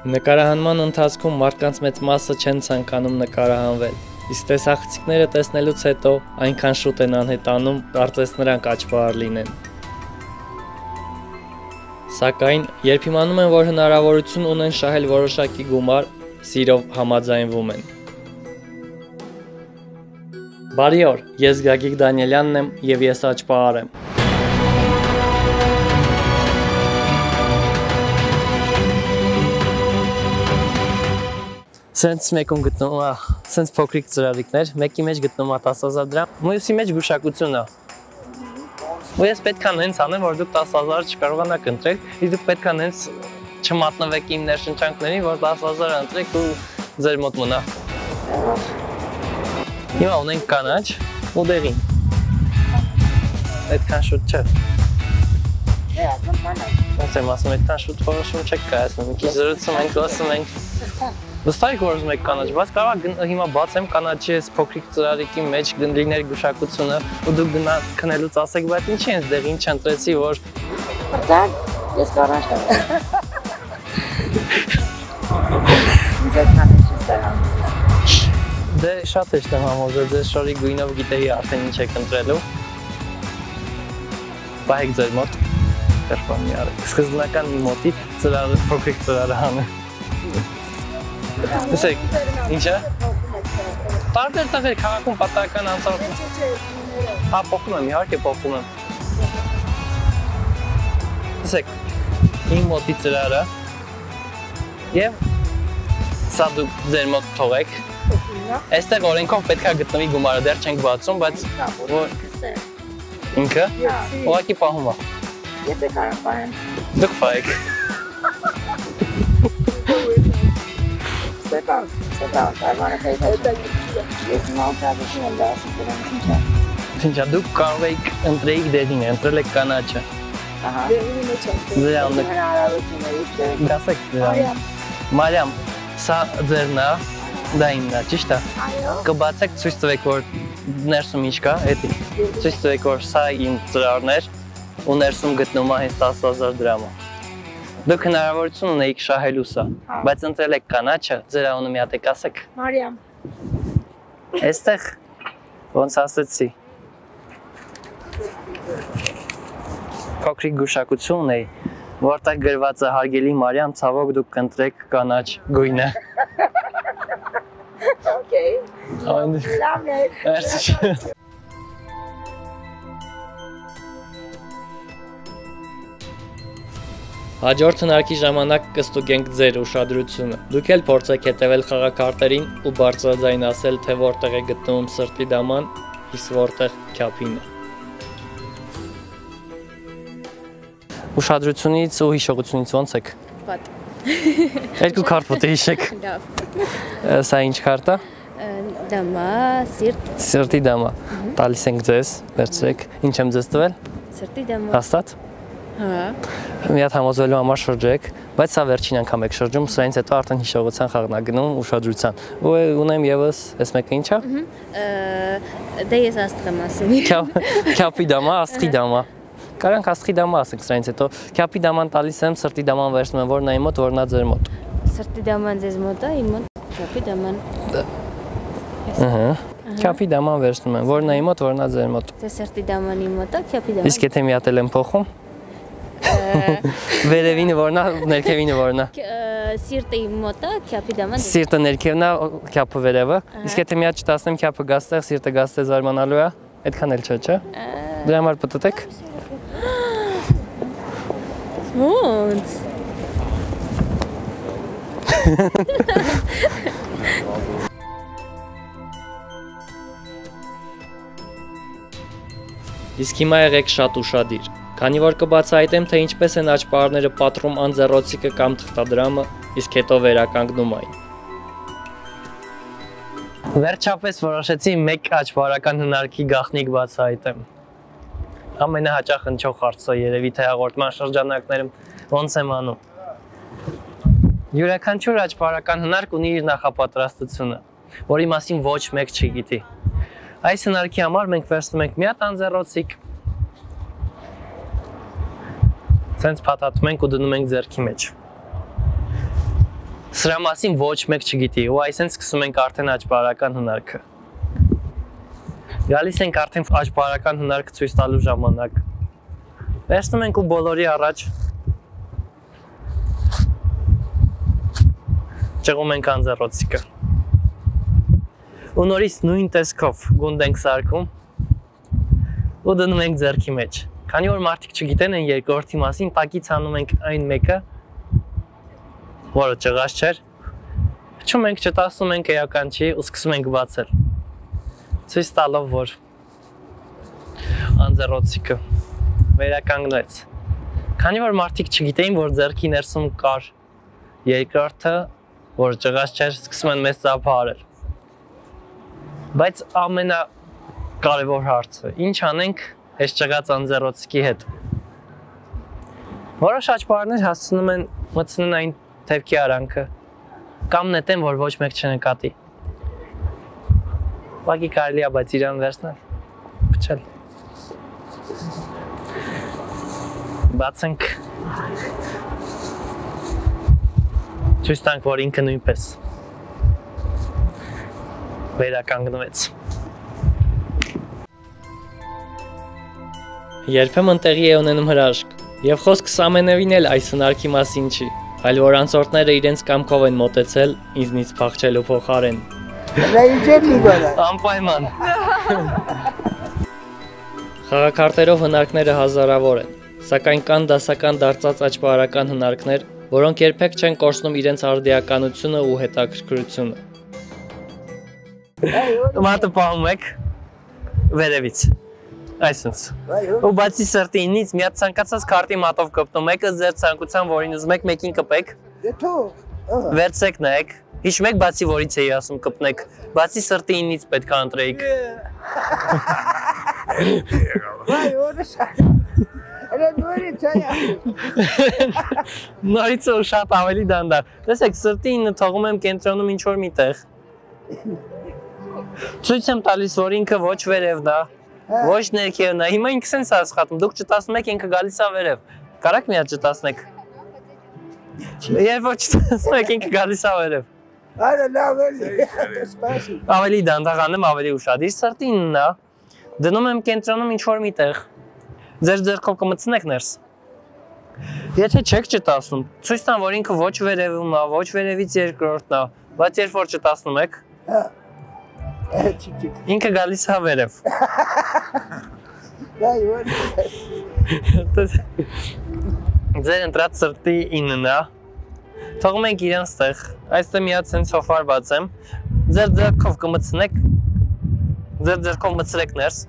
Նկարահանման ընթացքում մարդկանց մեծ մասը չեն ցանկանում նկարահանվել, իսկ տեսախցիկները տեսնելուց հետո այնքան շուտ են անհետանում, կարծես նրանք աճպահար լինեն։ Սակայն, երբ իմանում են, որ հնարավորություն ունեն շահել որոշակի գումար, սիրով համաձայնվում են։ Բարի օր, ես Գագիկ Դանիելյանն եմ և ես աճպահար եմ։ Սենց մեկում գտնում սենց փոքրիկ ծրարիկներ, մեկի մեջ գտնում 10,000 դրամ, մյուսի մեջ գուշակություն է։ Ու ես պետք է նենց անեմ, որ դուք 10,000 չկարողանաք ընտրել, իսկ դուք պետք է նենց չմատնվեք իմ ներշնչանքներին, որ 10,000 ընտրեք ու ձեր մոտ մնա։ Հիմա ունենք կանաչ ու դեղին։ Այդքան շուտ չէ։ Ոնց եմ ասում, այդքան շուտ որոշում չեք կայացնում, մի քիչ զրուցում ենք, խոսում ենք։ Վստահ եք որ եք կանաչ, բայց կարող հիմա բացեմ կանաչի այս փոքրիկ ծրարիկի մեջ լիներ գուշակությունը ու դուք գնաց քնելուց ասեք, բայց ինչի ես դեղին չընտրեցի, որ Բարձր, ես կանաչ եմ։ Ինձ կանաչ ստեղամ։ Դե շատ հեշտ եմ համոզել, ձեր շորի գույնով գիտեի արդեն ինչ եք ընտրելու։ Պահեք ձեր մոտ, կաշպան մի արեք։ Սկզբնական մի մոտի փոքրիկ ծրարը հանեմ։ Տեսեք, ինչ է? Տարբեր տեղեր քաղաքում պատահական անցարդություն։ Հա, փոխում եմ, իհարկե փոխում եմ։ Տեսեք, իմ մոտի ծրարը և սա դուք ձեր մոտ թողեք։ Այստեղ օրենքով պետք է գտնվի գումարը, դեռ չենք բացում, բայց ինքը ուղղակի պահում է։ Ես եք արամ պահեմ։ Դուք պահեք։ Սեպան, կարմանը խեյթա ես մալպրատություն եմ դասում դրեմ ինչա։ Ինչա, դուք կարող եք ընտրեիք դեղին, ընտրել եք կանաչը։ Դեղինի մեջ եմ։ Ձեր անունը հնարավորություններից գասեք ձեր անունը։ Մարիամ, սա ձերն է, դա իմն է, ճիշտ է։ Այո։ Կբացեք, ցույց տվեք, որ ներսում ինչ կա, էդի։ Ցույց տվեք, որ սա իմ ծրարն էր ու ներսում գտնվում է հենց 10,000 դրամը։ Դուք հնարավորություն ունեիք շահելու սա, բայց ընտրել եք կանաչը, ձեր անունը մի հատ եք ասեք։ Մարիամ։ Այստեղ ոնց ասեցի։ Փոքրիկ գուշակություն ունեի, որտեղ գրված է հարգելի Մարիամ, ցավոք դուք կընտրեք կանաչ գույնը։ Okay։ Լավն է։ Merci։ Հաջորդ հնարքի ժամանակ կստուգենք ձեր ուշադրությունը։ Դուք էլ փորձեք հետևել խաղաքարտերին ու բարձրաձայն ասել, թե որտեղ է գտնվում սրտի դաման, իսկ որտեղ քյափինը։ Ուշադրությունից ու հիշողությունից ոնց եք։ Վատ։ Երկու քարտ պետք է հիշեք։ Լավ։ Սա ինչ քարտ է։ Դամա, սիրտ։ Սրտի դամա։ Տալիս ենք ձեզ, վերցրեք։ Ինչ եմ ձեզ տվել։ Սրտի դամա։ Հաստատ։ Հա։ Մի հատ համոզվելու համար շրջեք, բայց սա վերջին անգամ եք շրջում, սրանից հետո արդեն հիշողության խաղն է գնում ուշադրության։ Ու ունեմ եւս, այս մեկը ի՞նչ է։ Դե ես աստղ եմ ասում։ Քյափի դամա, աստղի դամա։ Կարանք աստղի դամա ասենք սրանից հետո։ Քյափի դաման տալիս եմ, սրտի դաման վերցնում եմ, որ նա իմ մոտ, որ նա ձեր մոտ։ Սրտի դաման ձեզ մոտ է, իմ մոտ քյափի դաման։ Ահա։ Քյափի դաման վերցնում եմ, որ նա իմ մոտ, որ նա ձեր մոտ։ Դե սրտի դաման իմ մոտ է, քյափի դաման։ Իսկ եթե մի հատ եմ փոխում։ Վերևինը որնա, ներքևինը որնա։ Սիրտը իմ մոտ է, քյափի դաման։ Սիրտը ներքևն է, քյափը վերևը։ Իսկ եթե մի հատ չտասնեմ, քյափը գաստեղ, սիրտը գաստեղ զարմանալու է, այդքան էլ չէ, չէ։ Դրա համար պտտեք։ Ոնց։ Իսկ հիմա եղեք շատ ուշադիր, քանի որ կբացահայտեմ, թե ինչպես են աճպահարները պատռում անձեռոցիկը կամ թղթադրամը, իսկ հետո վերականգնում այն։ Վերջապես որոշեցի մեկ աճպահարական հնարքի գաղտնիք բացահայտեմ։ Ամենահաճախ հնչող հարցը երևի թե հաղորդման շրջանակներում ոնց եմ անում։ Յուրաքանչյուր աճպահարական հնարք ունի իր նախապատրաստությունը, որի մասին ոչ մեկ չգիտի։ Այս հնարքի համար մենք վերցնում ենք մի հատ անձեռոցիկ, սենց փաթաթում ենք ու դնում ենք ձեռքի մեջ։ Սրա մասին ոչ մեկ չգիտի, ու այսինքն սկսում ենք արդեն աճբարական հնարքը։ Գալիս ենք արդեն աճբարական հնարքը ցույց տալու ժամանակ։ Վերցնում ենք ու բոլորի առաջ ճեղում ենք անձեռոցիկը։ Ու նորից նույն տեսքով գունդ ենք սարքում ու դնում ենք ձեռքի մեջ։ Քանի որ մարդիկ չգիտեն են երկրորդի մասին, տակից հանում ենք այն մեկը, որը ճղած չէր, փչում ենք, չտասում ենք էական չի ու սկսում ենք բացել։ Ցույց տալով, որ անձեռոցիկը վերականգնվեց։ Քանի որ մարդիկ չգիտեին, որ ձեռքի ներսում կար երկրորդը, որը ճղած չէր, սկսում են մեզ ծափահարել։ Բայց ամենակարևոր հարցը, ինչ անենք այս ճղած անձեռոցիկի հետ։ Որոշ աճբարներ հասցնում են մտցնեն այն թևքի արանքը կամ նետեն, որ ոչ մեկ չնկատի։ Ուղղակի կարելի է բայց իրան վերցնել, փչել։ Բացենք։ Ցույց տանք, որ ինքը նույնպես վերականգնվեց։ Երբեմն տեղի է ունենում հրաշք, եւ խոսքս ամենևին էլ այս հնարքի մասին չի, այլ որ անցորդները իրենց կամքով են մոտեցել ինձնից փախչելու փոխարեն։ Անպայման։ Խաղաքարտերով հնարքները հազարավոր են, սակայն կան դասական դարձած աճբարական հնարքներ, որոնք երբեք չեն կորցնում իրենց արդիականությունը ու հետաքրքրությունը։ Մատը պահում եք վերևից, այսինքն, ու բացի սրտինից մի հատ ցանկացած քարտի մատով կպնում եք, ձեր ցանկության որին ուզում եք, մեկին կպեք, վերցեք նայեք, հիշում եք բացի որից էի ասում կպնեք, բացի սրտինից պետք է ընտրեիք։ Նորից ու շատ ավելի դանդաղ։ Տեսեք, սրտինը թողում եմ կենտրոնում ինչ-որ միտեղ։ Ցույց եմ տալիս, որ ինքը ոչ վերևն է, ոչ ներքևն է։ Հիմա ինքս են սարսխատում, դուք չտասնում եք, ինքը գալիս է վերև։ Կարաք մի հատ չտասնեք։ Երբ որ չտասնում եք, ինքը գալիս է վերև։ Ավելի դանդաղ անեմ, ավելի ուշադիր, սրտինն է։ Դնում եմ կենտրոնում ինչ-որ միտեղ։ Ձեր ձեռքով կմտցնեք ներս։ Եթե չեք չտասնում, ցույց տան, որ ինքը ոչ վերևում է, ոչ վերևից երկրորդն է, բայց երբ որ չտասնում եք, ինքը գալիս է վերև։ Ձեր ընտրած սրտի 9-ն է։ Թողում ենք իրեն ստեղ, այստեղ մի հատ սենց հոֆար բացեմ, ձեր ձեռքով կմտցնեք, ձեր ձեռքով մտցրեք ներս։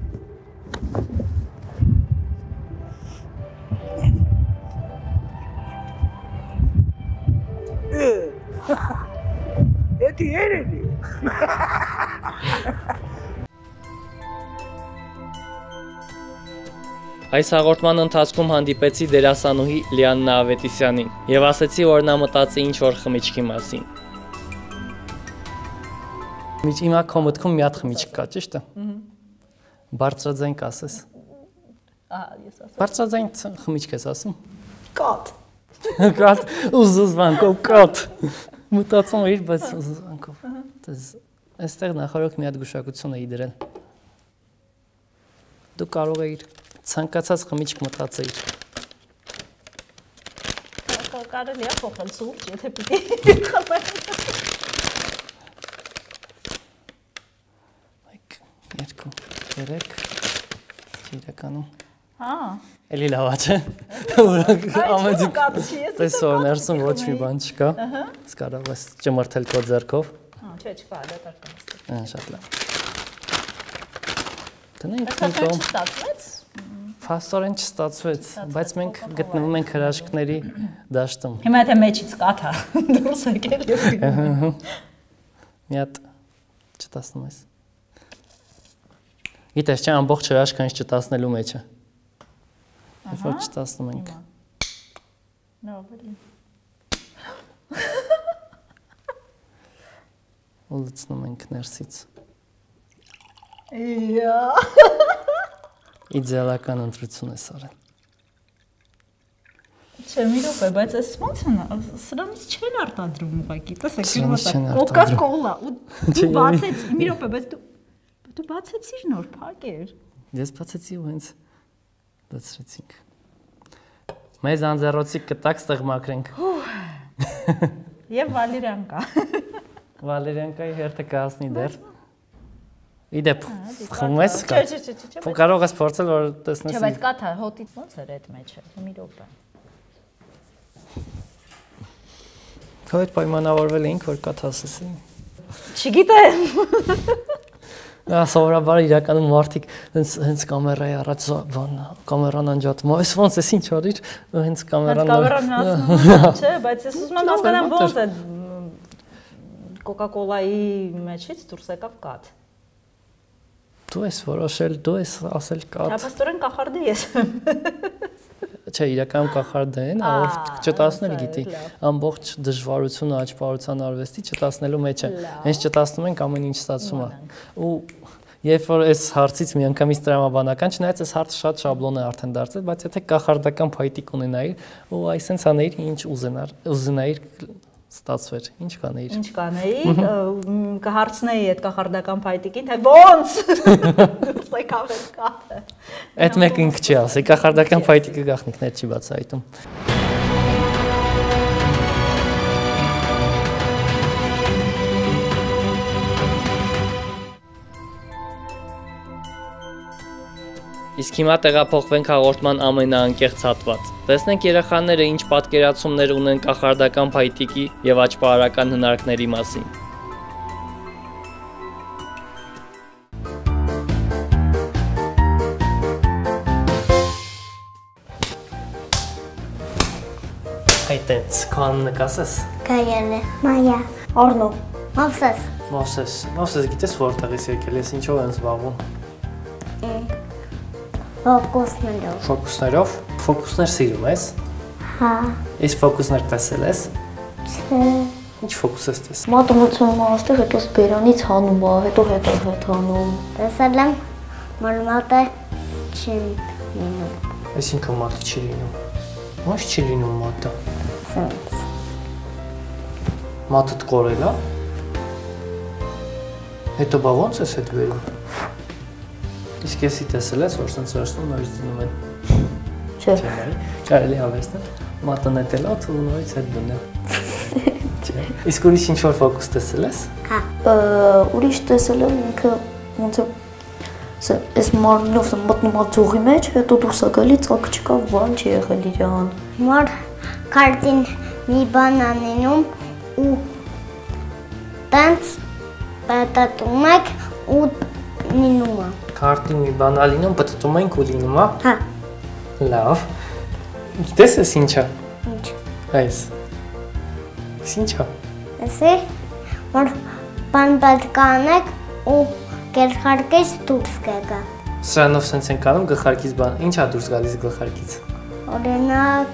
Էդի երելի։ Այս հաղորդման ընթացքում հանդիպեցի դերասանուհի Լիաննա Ավետիսյանին եւ ասեցի, որ նա մտածի ինչ-որ խմիչքի մասին։ Հիմա քո մտքում մի հատ խմիչք կա, ճիշտ է։ Բարձրաձայն կասես։ Ես ասում։ Բարձրաձայն խմիչք ես ասում։ Կոտ։ Կոտ, ուզուզվանքով կոտ։ Մտածում էի, բայց ուզուզվանքով։ Այստեղ նախորդ մի հատ գուշակություն էի դրել։ Դու կարող էիր ցանկացած խմիչք մտածեիր։ Կարելի է փոխել սուրճ, եթե պիտի խմեմ։ 1, 2, 3 իրականում։ Հա։ Էլի լավ է, չէ՞։ Ամենից տեսոր ներսում ոչ մի բան չկա։ Ես կարող ես ճմրթել քո ձեռքով։ Հա, չէ, չկա, դա տարկանս։ Ահա, շատ լավ։ Տնենք Դա կոմ։ չստացվեց։ Փաստորեն չստացվեց, բայց մենք գտնվում ենք հրաշքների դաշտում։ Հիմա եթե մեջից կաթա դուրս եկել եւ Մի հատ չտասնում ես։ Գիտես, չէ, ամբողջ հրաշքը ինձ չտասնելու մեջ է։ Երբ որ չտասնում ենք։ Լավ էլի։ Ու լցնում ենք ներսից։ Իա։ Իդեալական ընտրություն ես արել։ Չէ, մի րոպե, բայց այս ո՞նց են, սրանից չեն արտադրում ուղղակի, տեսեք, Սրանից չեն Coca-Cola ու դու բացեց, մի րոպե, բայց դու բացեցիր նոր փակեր։ Ես բացեցի ու հենց դասրեցինք։ Մեզ անձեռոցիկ կտակ ստեղ մաքրենք։ Եվ վալերիան կա։ Վալերիանկայի հերթը կհասնի դեռ։ Իդեպ, խմում ես կա։ Չէ։ Կարող ես փորձել, որ տեսնես։ Չէ, բայց կա թա հոտից ո՞նց էր այդ մեջը, մի րոպե։ Քո հետ պայմանավորվել էինք, որ կաթ ասեսի։ Չգիտեմ։ Սովորաբար իրականում մարդիկ հենց կամերայի առաջ կամերան անջատում, այս ոնց էս ինչ արիր, հենց կամերան հասնում, չէ, բայց ես ուզում եմ հասկանամ ոնց է Coca-Cola-ի մեջից դուրս եկավ կաթ։ Դու ես որոշել, դու ես ասել կաթ։ Չափաստորեն կախարդի ես։ Չէ, իրականում կախարդ են, որ չտասնել գիտի, ամբողջ դժվարությունը աճպարության արվեստի չտասնելու մեջ է։ Հենց չտասնում ենք ամեն ինչ ստացվում է։ Ու երբ որ այս հարցից միանգամից տրամաբանական, չնայած այս հարցը շատ շաբլոն է արդեն դարձել, բայց եթե կախարդական փայտիկ ունենայիր, ու այսպես անեիր, ինչ ուզենայիր ստացվեր, ինչ կանեիր։ Ինչ կանեի, կհարցնեի այդ կախարդական փայտիկին, թե ոնց։ Դուրս եկավ այդ կաթը։ Այդ մեկ ինքը չի ասի, կախարդական փայտիկը գաղտնիքներ չի բացահայտում։ Իսկ հիմա տեղափոխվենք հաղորդման ամենաանկեղծ հատված։ Տեսնենք երեխաները ինչ պատկերացումներ ունեն կախարդական փայտիկի եւ աճպարարական հնարքների մասին։ Այդտենց, քան նկասես։ Գայանը, Մայա, Օրնո, Մովսես։ Մովսես գիտես որտեղից եկել ես, ինչով են զբաղվում։ Ֆոկուսներով։ Ֆոկուսներ սիրում ես։ Հա։ Այս ֆոկուսներ տեսել ես։ Չէ։ Ինչ ֆոկուս ես տեսել։ Մատեմատիկայում աստեղ հետո բերանից հանում է, հետո հետ հանում։ Տեսել եմ, որ մատը չի լինում։ Այսինքն մատը չի լինում։ Ո՞նց չի լինում մատը։ Սենց։ Մատը կորել է։ Հետո բա ո՞նց ես հետ վերում։ Իսկ եսի տեսել ես, որ սենց վերցնում նորից դնում են։ Չէ։ Կարելի հավեսնել, մատը նետել ա, ու նորից հետ դնել։ Չէ։ Իսկ ուրիշ ինչ-որ ֆոկուս տեսել ես։ Հա։ Ուրիշ տեսել եմ ինքը ոնց է այս մարմինով մտնում է ծուղի մեջ, հետո դուրս է գալի, ծակը չկա, բան չի եղել իրան։ Մոր քարտին մի բան անենում ու տենց պատատում եք ու լինում է։ Քարտին մի բան ալինում, պտտում ենք ու լինում է։ Հա։ Լավ։ Գիտես ես ինչա։ Ինչ։ Այս։ Ես ինչա։ Էսի որ բան պետք է անեք ու գլխարկից դուրս կգա։ Սրանով սենց ենք անում գլխարկից բան։ Ինչա դուրս գալիս գլխարկից։ Օրինակ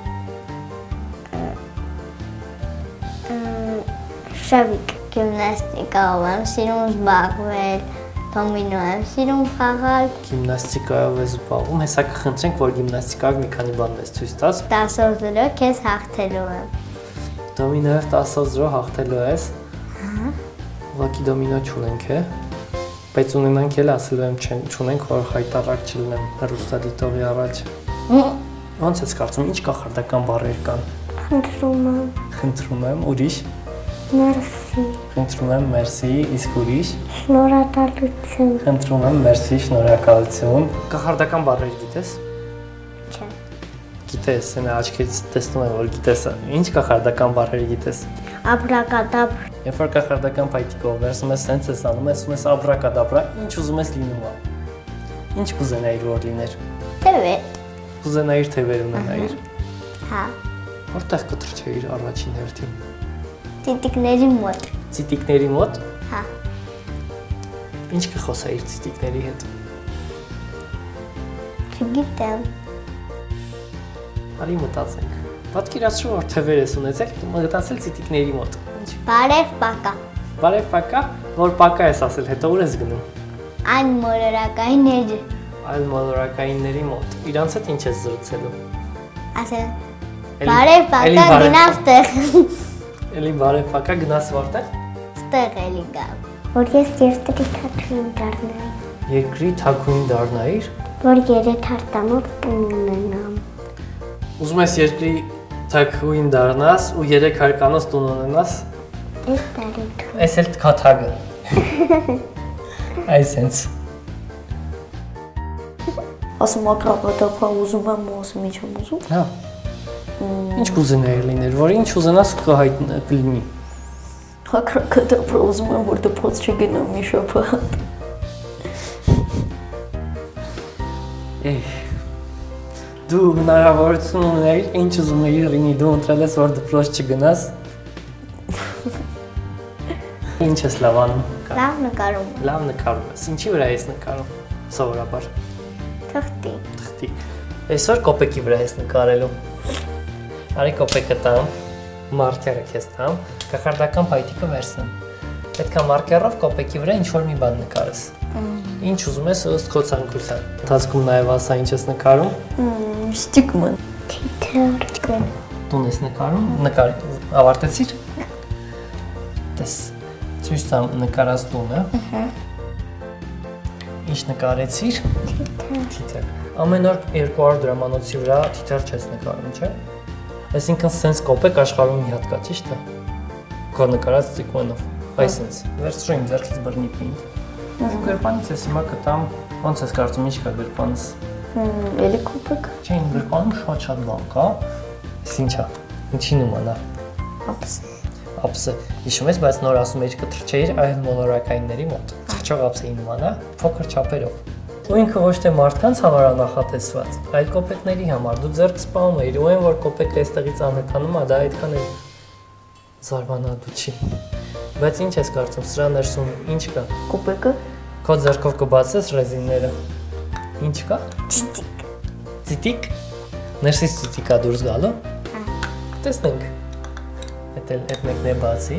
շավիկ գիմնաստիկայով եմ սիրում զբաղվել, դոմինո եմ սիրում խաղալ։ Գիմնաստիկայով ես զբաղվում, հեսա կխնդրենք, որ գիմնաստիկայով մի քանի բան մեզ ցույց տաս։ 10-0 քեզ հաղթելու եմ։ Դոմինոյով 10-0 հաղթելու ես։ Հա։ Ուղղակի դոմինո չունենք, է։ Բայց ունենանք էլ ասելու եմ չունենք, որ հայտարարք չլինեմ հեռուստադիտողի առաջ։ Ոնց ես կարծում, ինչ կախարդական բառեր կան։ Խնդրում եմ, ուրիշ։ Մերսի։ Խնդրում եմ, մերսի, իսկ ուրիշ։ Շնորհակալություն։ Խնդրում եմ, մերսի, շնորհակալություն։ Կախարդական բառեր գիտես։ Չէ։ Գիտես, այնա աչքերից տեսնում եմ, որ գիտես, ինչ կախարդական բառեր գիտես։ Աբրակադաբր։ Երբ որ կախարդական փայտիկով վերցնում ես, սենց ես անում, ասում ես աբրակադաբրա, ինչ ուզում ես լինում է։ Ինչ կուզենայիր որ լիներ։ Տևեր։ Կուզենայիր թևեր ունենայիր։ Հա։ Որտեղ կտրչեիր առաջին հերթին։ Տիտիկների մոտ։ Ցիտիկների մոտ։ Հա։ Ինչ կխոսայիր ցիտիկների հետ։ Չգիտեմ։ Արի մտածենք։ Պատկերացրու որ թևեր ես ունեցել, մտածել ցիտիկների մոտ։ Բարև պակա։ Բարև պակա, որ պակա ես ասել, հետո ուր ես գնում։ Այն մոլորակայիններ։ Այլ մոլորակայինների մոտ։ Իրանց հետ ինչ ես զրուցելու։ Ասել Բարև բակա գնաց տեղ։ Էլի բարև բակա գնաց որտեղ։ Ստեղ էլի գա։ Որ ես երկրի թաքուն դառնայի։ Երկրի թաքուն դառնայիր։ Որ երեք հարտանոց տուն ունենամ։ Ուզում ես երկրի թաքուն դառնաս ու 3 հարկանոց տուն ունենաս։ Էս տարիք։ Այս էլ թքաթագը։ Այսենց։ Ասում ակրապատապա ուզում եմ ու ասում ինչ եմ ուզում։ Հա։ Ինչ կուզենայիր լիներ, որ ինչ ուզենաս կլինի։ Ակրապատապա ուզում եմ, որ դպրոց չգնամ մի շաբաթ։ Դու հնարավորություն ունեիր, ինչ ուզում էիր լինի, դու ընտրել ես, որ դպրոց չգնաս։ Ինչ ես լավ անում։ Լավ նկարում։ Լավ նկարում ես։ Ինչի վրա ես նկարում։ Սովորաբար։ Թղթի։ Թղթի։ Այսօր կոպեկի վրա ես նկարելու։ Արի կոպեկը տամ, մարկերը քեզ տամ, կախարդական փայտիկը վերցնեմ։ Պետք է մարկերով կոպեկի վրա ինչ-որ մի բան նկարես։ Ինչ ուզում ես ըստ քո ցանկության։ Ընթացքում նաև ասա ինչ ես նկարում։ Ստիգման։ Թիթեռ։ Տուն ես նկարում, նկար ավարտեցիր։ Տես ցույց տամ նկարած տունը։ Ինչ նկարեցիր։ Թիթեռ։ Ամեն օր 200 դրամանոցի վրա թիթեռ չես նկարում, չէ՞։ Այսինքն սենց կոպեկ աշխարհում մի հատ կա, ճիշտ է։ Քո նկարած ծիկոնով։ Այսինքն վերցրու իմ ձեռքից բռնիքին։ Ու գրպանից ես հիմա կտամ, ոնց ես կարծում ինչ կա գրպանս։ Էլի կոպեկ։ Չէ, իմ գրպանում շատ բան կա։ Ինչ է։ Ինչի նման է։ Ապսե։ Ապսը։ Հիշում ես, բայց նոր ասում էիր կտրչեիր այլ մոլորակայինների մոտ։ Թռչող ապսեի նման է, փոքր չափերով։ Ու ինքը ոչ թե մարդկանց համար է նախատեսված, այլ կոպեկների համար։ Դու ձեռք սպանում էիր, ու այն որ կոպեկը այստեղից անհետանում է, դա այդքան էլ զարմանալու չի։ Բայց ինչ ես կարծում, սրա ներսում ինչ կա։ Կոպեկը։ Քո ձեռքով կբացես ռեզինները։ Ինչ կա։ Ցիտիկ։ Ցիտիկ։ Ներսից ցիտիկ է դուրս գալու։ Տեսնենք։ Այդ մեկն է բացի։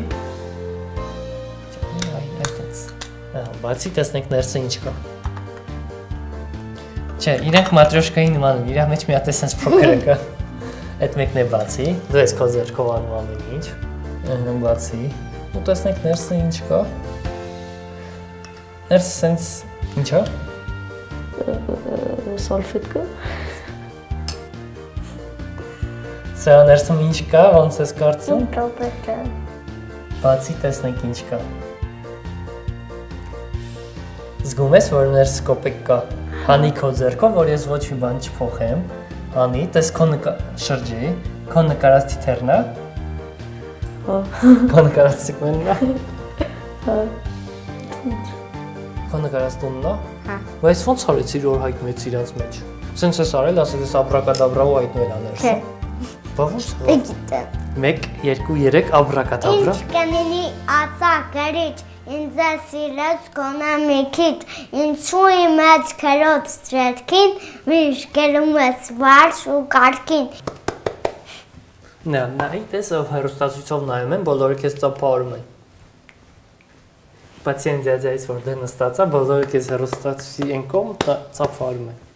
Այդպես։ Բացի տեսնենք ներսը ինչ կա։ Չէ, իրանք մատրյոշկայի նման են, իրա մեջ մի հատ էսենց փոքր կա։ Այդ մեկն է բացի, դու ես քո ձեռքով անում ամեն ինչ։ Այդն բացի։ Ու տեսնենք ներսը ինչ կա։ Ներսը սենց ինչ է։ Սալֆետկա։ Սրա ներսում ինչ կա, ոնց ես կարծում։ Կոպեկը։ Բացի տեսնենք ինչ կա։ Զգում ես, որ ներս կոպեկ կա։ Հանի քո ձեռքով, որ ես ոչ մի բան չփոխեմ։ Հանի, տես քո շրջի, քո նկարած թիթեռն է։ Հա։ Քո նկարած ծիկոնն է։ Հա։ Քո նկարած տունն է։ Հա։ Բայց ոնց արեցիր որ հայտնվեց իրանց մեջ։ Սենց ես արել, ասել ես աբրակադաբրա ու հայտնվել է ներսը։ Չէ։ Բա ո՞նց։ Գիտեմ։ 1 2 3 աբրակադաբրա։ Ինչ կնինի ածա գրիչ, ինձ սիրած գոնա մի քիչ, ինչու իմ այդ քրոց ծրետքին, միշտ գերում ես վարշ ու կարգին։ Նայ, տես հեռուստացույցով նայում են, բոլորը քեզ ծափարում են։ Պացիենտիայից որ դե նստած է, բոլորը քեզ հեռուստացույցի են կողմ ծափարում են։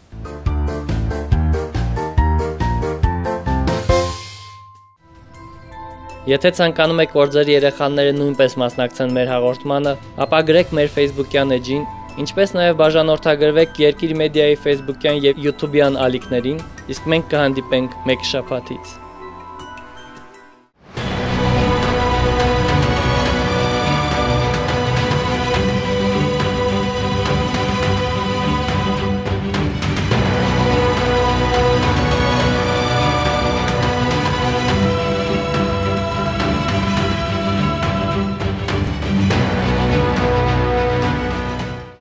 Եթե ցանկանում եք, որ ձեր երեխաները նույնպես մասնակցեն մեր հաղորդմանը, ապա գրեք մեր Facebook-յան էջին, ինչպես նաև բաժանորդագրվեք Երկիր մեդիայի Facebook-յան եւ YouTube-յան ալիքներին, իսկ մենք կհանդիպենք մեկ շաբաթից։